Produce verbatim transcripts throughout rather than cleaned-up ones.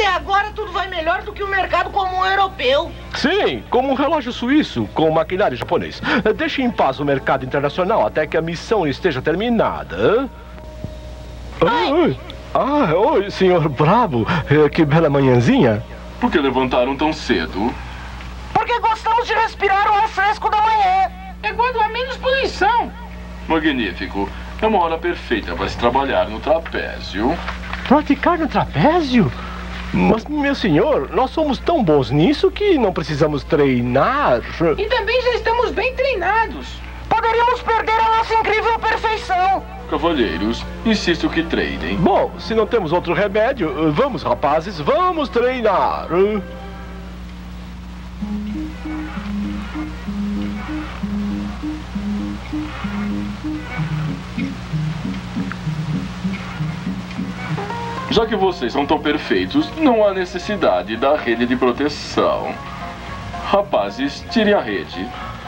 Até agora tudo vai melhor do que o mercado comum europeu. Sim, como um relógio suíço com maquinário japonês. Deixe em paz o mercado internacional até que a missão esteja terminada. Oi. Ah, oi, senhor Bravo. Que bela manhãzinha. Por que levantaram tão cedo? Porque gostamos de respirar o ar fresco da manhã. É quando há menos poluição. Magnífico. É uma hora perfeita para se trabalhar no trapézio. Praticar no trapézio? Mas, meu senhor, nós somos tão bons nisso que não precisamos treinar. E também já estamos bem treinados. Poderíamos perder a nossa incrível perfeição. Cavalheiros, insisto que treinem. Bom, se não temos outro remédio, vamos, rapazes, vamos treinar. Já que vocês são tão perfeitos, não há necessidade da rede de proteção. Rapazes, tirem a rede.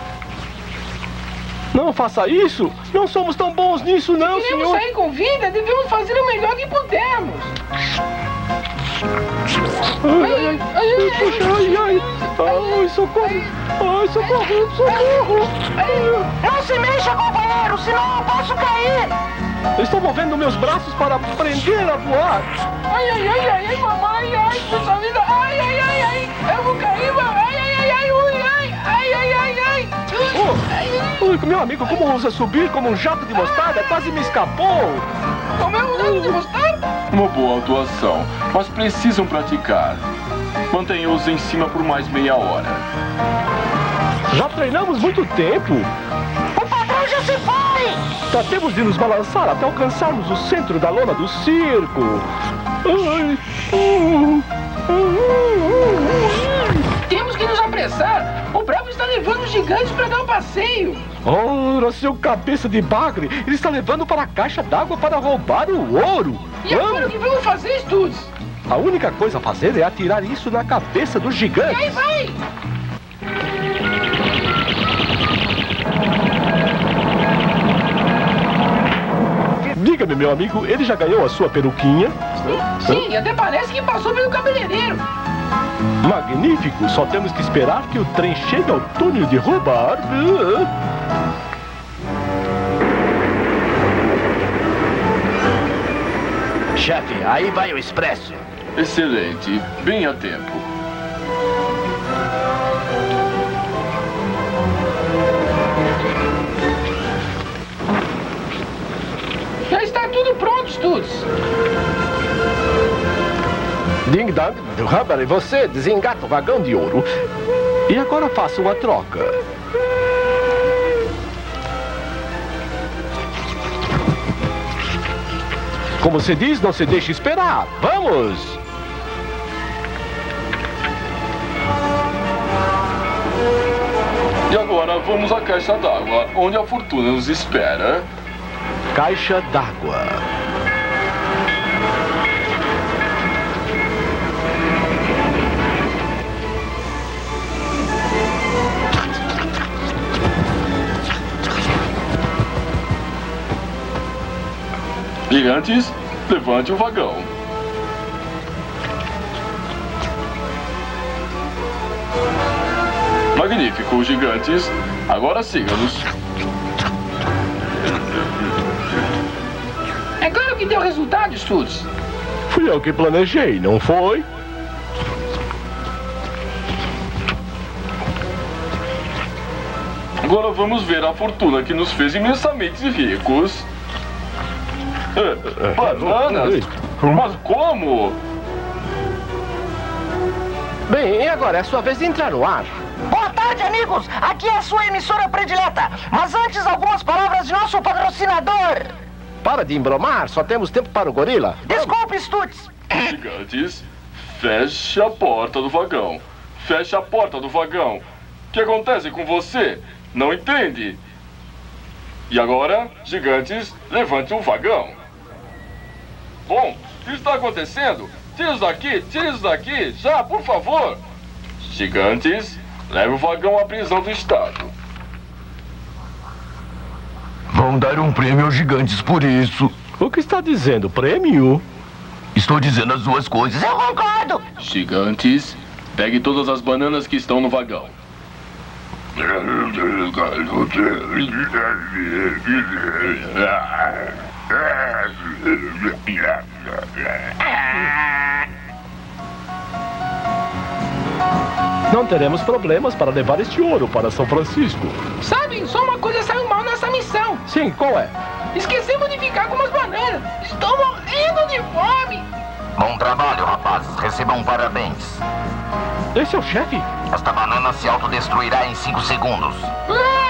Não faça isso! Não somos tão bons nisso, não, Se queremos senhor! sair com vida, devemos fazer o melhor que pudermos. Ai, ai, ai, ai, puxa, ai, ai! Ai, socorro! Ai, socorro, socorro! Não se mexa, companheiro, senão eu posso cair. Eu estou movendo meus braços para aprender a voar! Ai, ai, ai, ai, ai, mamãe, ai, puxa vida, ai, ai, ai, ai, eu vou cair, mamãe, ai, ai, ai, ai, ui, ai, ai, ai, ai, ai. Oh, oh, meu amigo, como ousa subir como um jato de mostarda? Quase me escapou! Como é um jato de mostarda? Uma boa atuação, mas precisam praticar. Mantenham-os em cima por mais meia hora. Já treinamos muito tempo! O patrão já se foi. Tratemos de nos balançar até alcançarmos o centro da lona do circo. Ai. Temos que nos apressar. O Bravo está levando os gigantes para dar um passeio. Ora, seu cabeça de bagre, ele está levando para a caixa d'água para roubar o ouro. E agora o que vamos fazer, Studs? A única coisa a fazer é atirar isso na cabeça dos E gigantes. aí vai! Diga-me, meu amigo, ele já ganhou a sua peruquinha? Sim, até parece que passou pelo cabeleireiro. Magnífico! Só temos que esperar que o trem chegue ao túnel de roubar. Chefe, aí vai o expresso. Excelente, bem a tempo. Já está tudo pronto, Studs. Ding Dong, Rubber e você desengata o vagão de ouro. E agora faça uma troca. Como se diz, não se deixe esperar. Vamos! E agora vamos à caixa d'água, onde a fortuna nos espera. Caixa d'água. Gigantes, levante o vagão. Magnífico, gigantes. Agora siga-nos. É claro que deu resultado, Studs. Fui eu que planejei, não foi? Agora vamos ver a fortuna que nos fez imensamente ricos. É, bananas? Mas como? Bem, e agora é a sua vez de entrar no ar. Boa tarde, amigos. Aqui é a sua emissora predileta. Mas antes, algumas palavras de nosso patrocinador. Para de embromar, só temos tempo para o gorila. Desculpe, Studs. Gigantes, feche a porta do vagão. Feche a porta do vagão. O que acontece com você? Não entende? E agora, gigantes, levante o vagão. Bom, o que está acontecendo? Tire-os daqui, tire-os daqui, já, por favor. Gigantes, leve o vagão à prisão do Estado. Vão dar um prêmio aos gigantes por isso. O que está dizendo? Prêmio? Estou dizendo as duas coisas. Eu concordo. Gigantes, pegue todas as bananas que estão no vagão. Não teremos problemas para levar este ouro para São Francisco. Sabe, só uma coisa saiu mal nessa missão. Sim, qual é? Esquecemos de ficar com umas bananas. Estou morrendo de fome. Bom trabalho, rapazes. Recebam parabéns. Esse é o chefe? Esta banana se autodestruirá em cinco segundos. Ah!